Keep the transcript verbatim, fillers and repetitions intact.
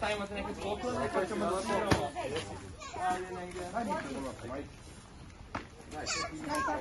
Da imate neke poklone, pa ćemo da sviramo. Ajde negdje.